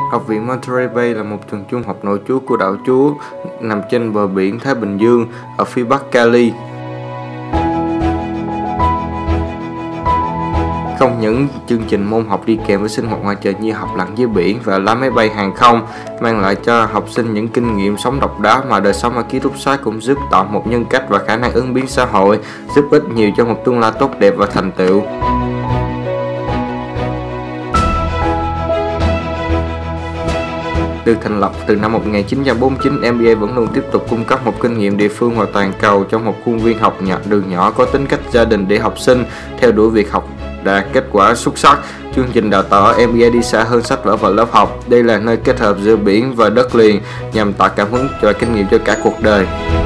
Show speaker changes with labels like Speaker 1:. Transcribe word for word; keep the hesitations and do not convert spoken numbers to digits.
Speaker 1: Học viện Monterey Bay là một trường trung học nội trú của đảo Chúa nằm trên bờ biển Thái Bình Dương ở phía bắc Cali. Không những chương trình môn học đi kèm với sinh hoạt ngoài trời như học lặn dưới biển và lái máy bay hàng không mang lại cho học sinh những kinh nghiệm sống độc đáo, mà đời sống ở ký túc xá cũng giúp tạo một nhân cách và khả năng ứng biến xã hội, giúp ích nhiều cho một tương lai tốt đẹp và thành tựu. Được thành lập từ năm một nghìn chín trăm bốn mươi chín, em bê a vẫn luôn tiếp tục cung cấp một kinh nghiệm địa phương và toàn cầu trong một khuôn viên học nhỏ đường nhỏ có tính cách gia đình để học sinh theo đuổi việc học đạt kết quả xuất sắc. Chương trình đào tạo ở em bê a đi xa hơn sách vở và lớp học. Đây là nơi kết hợp giữa biển và đất liền nhằm tạo cảm hứng và kinh nghiệm cho cả cuộc đời.